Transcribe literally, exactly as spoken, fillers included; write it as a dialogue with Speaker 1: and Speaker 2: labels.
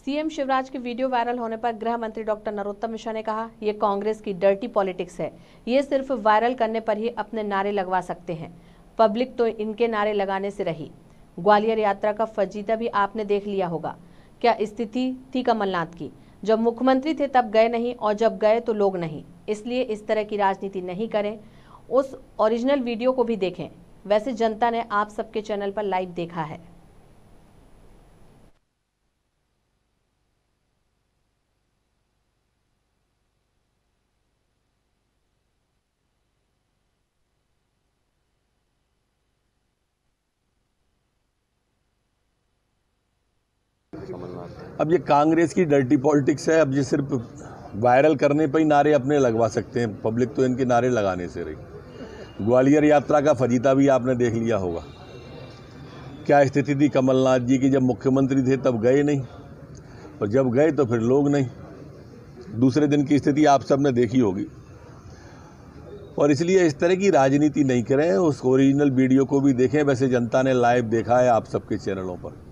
Speaker 1: CM Shivraj की video viral होने पर गृह मंत्री डॉक्टर नरोत्तम मिश्रा ने कहा, ये कांग्रेस की डर्टी पॉलिटिक्स है। ये सिर्फ वायरल करने पर ही अपने नारे लगवा सकते हैं। पब्लिक तो इनके नारे लगाने से रही। ग्वालियर यात्रा का फजीता भी आपने देख लिया होगा। क्या स्थिति थी कमलनाथ की? जब मुख्यमंत्री थे तब गए नहीं और जब गए तो लोग नहीं। इसलिए इस तरह की राजनीति नहीं करें। उस ओरिजिनल वीडियो को भी देखें। वैसे जनता ने आप सबके चैनल पर लाइव देखा है।
Speaker 2: अब ये कांग्रेस की डर्टी पॉलिटिक्स है। अब ये सिर्फ वायरल करने पे ही नारे अपने लगवा सकते हैं। पब्लिक तो इनके नारे लगाने से रही। ग्वालियर यात्रा का फजीता भी आपने देख लिया होगा। क्या स्थिति थी कमलनाथ जी की? जब मुख्यमंत्री थे तब गए नहीं और जब गए तो फिर लोग नहीं। दूसरे दिन की स्थिति आप सब ने देखी होगी। और इसलिए इस तरह की राजनीति नहीं करें। उस ओरिजिनल वीडियो को भी देखें। वैसे जनता ने लाइव देखा है आप सबके चैनलों पर।